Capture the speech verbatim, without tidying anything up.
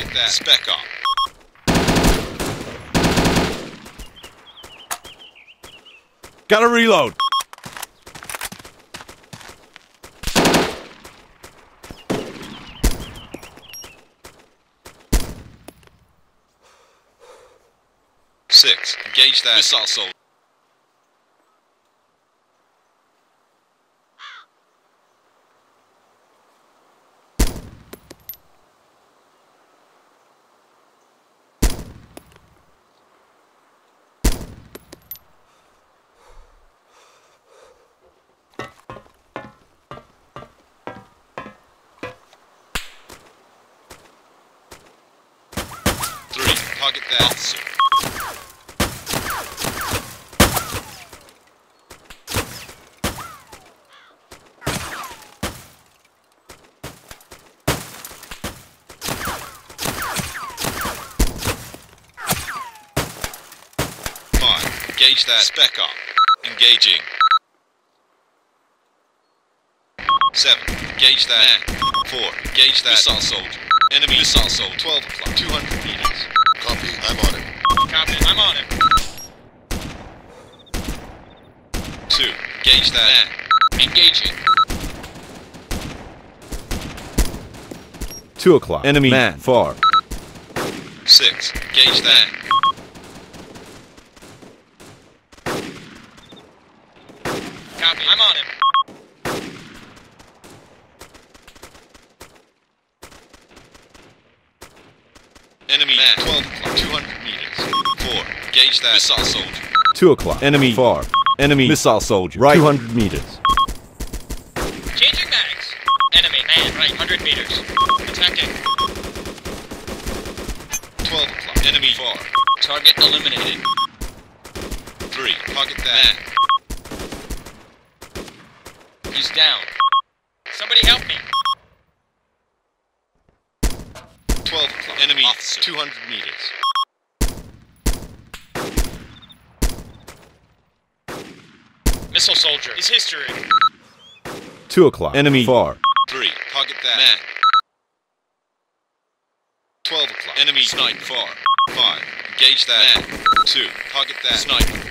Target that. Spec op. Gotta reload. Six. Engage that missile soldier. Three. Target that officer. Engage that spec op. Engaging. Seven. Engage that man. Four. Engage that missile soldier. Enemy missile soldier. Twelve o'clock. Two hundred meters. Copy. I'm on him. Copy. I'm on him. Two. Engage that man. Engaging. Two o'clock. Enemy man. Far. Six. Engage that. Copy. I'm on him. Enemy man. twelve o'clock. two hundred meters. Four. Engage that missile soldier. Two o'clock. Enemy far. Enemy missile soldier. Right. two hundred meters. Changing mags. Enemy man. Right. one hundred meters. Attacking. twelve o'clock. Enemy far. Target eliminated. Three. Target that man. He's down. Somebody help me. twelve o'clock. Enemy officer. two hundred meters. Missile soldier is history. Two o'clock. Enemy far. Three. Target that man. twelve o'clock. Enemy sniper far. Five. Engage that man. Two. Target that sniper.